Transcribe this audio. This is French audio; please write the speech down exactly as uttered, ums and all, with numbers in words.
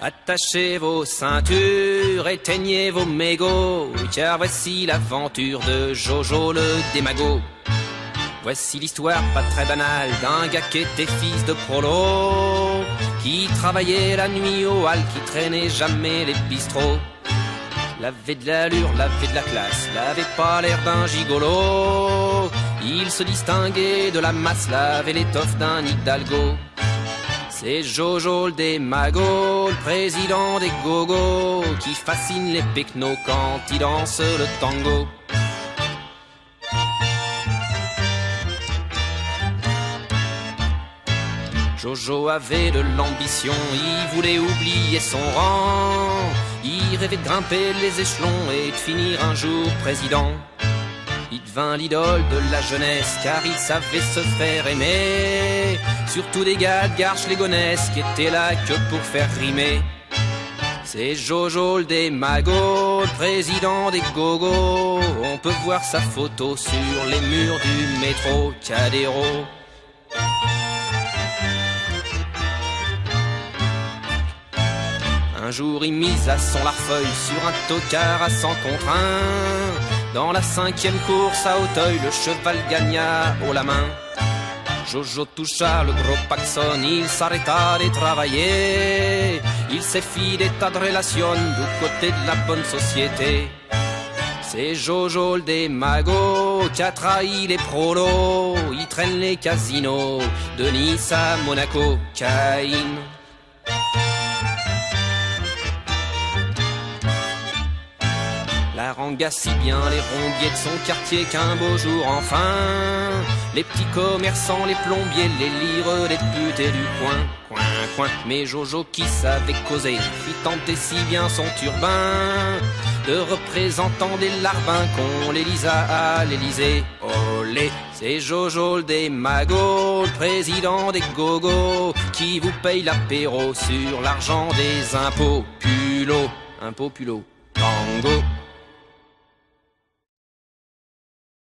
Attachez vos ceintures, éteignez vos mégots, car voici l'aventure de Jojo le démago. Voici l'histoire pas très banale d'un gars qui était fils de prolo, qui travaillait la nuit au hall, qui traînait jamais les bistrots. L'avait de l'allure, l'avait de la classe, l'avait pas l'air d'un gigolo. Il se distinguait de la masse, l'avait l'étoffe d'un hidalgo. C'est Jojo le démago, le président des gogos, qui fascine les pecnos quand il danse le tango. Jojo avait de l'ambition, il voulait oublier son rang. Il rêvait de grimper les échelons et de finir un jour président. Il devint l'idole de la jeunesse car il savait se faire aimer. Surtout des gars de Garches-les-Gonesse qui étaient là que pour faire rimer. C'est Jojo le démago, le président des gogos. On peut voir sa photo sur les murs du métro Cadéro. Un jour il mise à son larfeuille sur un tocard à cent contre un. Dans la cinquième course à Hauteuil, le cheval gagna haut la main. Jojo toucha le gros paxon, il s'arrêta de travailler. Il s'est fit des tas de relations du côté de la bonne société. C'est Jojo le démago qui a trahi les prolos. Il traîne les casinos de Nice à Monaco, Caïn. La ranga si bien les rombiers de son quartier qu'un beau jour enfin, les petits commerçants, les plombiers, les lireux, les putes et du coin, coin, coin. Mais Jojo qui savait causer, fit tenter si bien son turbin de représentant des larbins qu'on les lisa à l'Élysée. Olé, c'est Jojo le démago, le président des gogos, qui vous paye l'apéro sur l'argent des impôts. Pulo, impôts, pulo, tango.